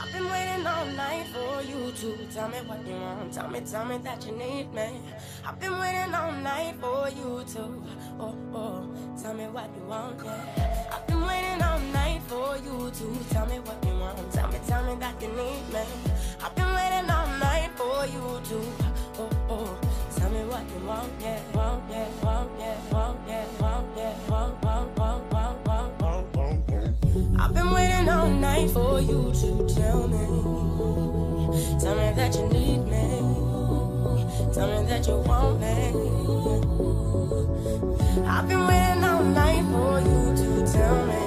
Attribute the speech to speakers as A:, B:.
A: I've been waiting all night for you to tell me what you want. Tell me that you need me. I've been waiting all night for you to, tell me what you want, yeah. I've been waiting all night for you to tell me what you want. Tell me that you need me. I've been waiting all night for you to, tell me what you want, yeah, want, yeah, want, yeah, want, yeah, want, yeah, want, want, want, want, want, want, want. I've been waiting all night for you to tell me that you need me, tell me that you want me. I've been waiting all night for you to tell me